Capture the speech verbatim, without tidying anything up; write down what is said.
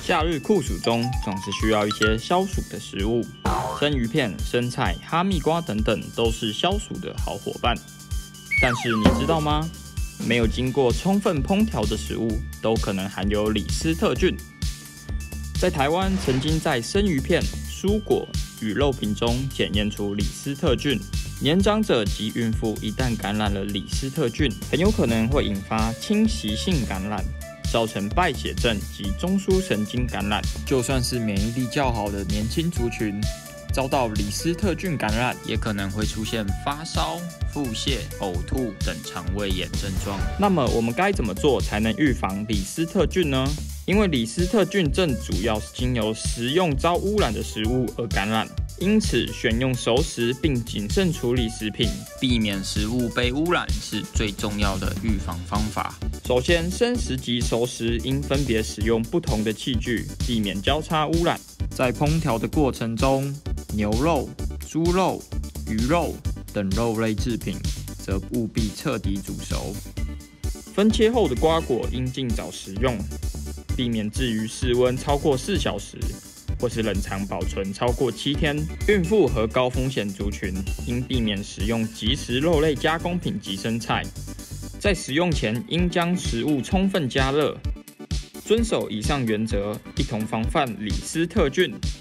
夏日酷暑中总是需要一些消暑的食物，生鱼片、生菜、哈密瓜等等都是消暑的好伙伴。但是你知道吗？没有经过充分烹调的食物都可能含有李斯特菌。在台湾曾经在生鱼片、蔬果与肉品中检验出李斯特菌，年长者及孕妇一旦感染了李斯特菌，很有可能会引发侵袭性感染，造成败血症及中枢神经感染。就算是免疫力较好的年轻族群，遭到李斯特菌感染，也可能会出现发烧、腹泻、呕吐等肠胃炎症状。那么我们该怎么做才能预防李斯特菌呢？因为李斯特菌症主要是经由食用遭污染的食物而感染，因此选用熟食并谨慎处理食品，避免食物被污染是最重要的预防方法。首先，生食及熟食应分别使用不同的器具，避免交叉污染。在烹调的过程中，牛肉、猪肉、鱼肉等肉类制品则务必彻底煮熟。分切后的瓜果应尽早食用，避免置于室温超过四小时，或是冷藏保存超过七天。孕妇和高风险族群应避免食用即食肉类加工品及生菜。在食用前应将食物充分加热。遵守以上原则，一同防范李斯特菌。